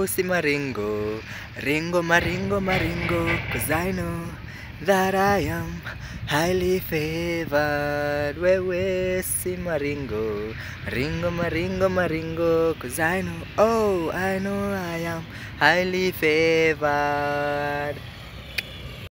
Oh, Simaringo, Ringo, Maringo, Maringo, 'cause I know that I am highly favored. Wewe Simaringo, Ringo, Maringo, Maringo, 'cause I know, oh, I know I am highly favored.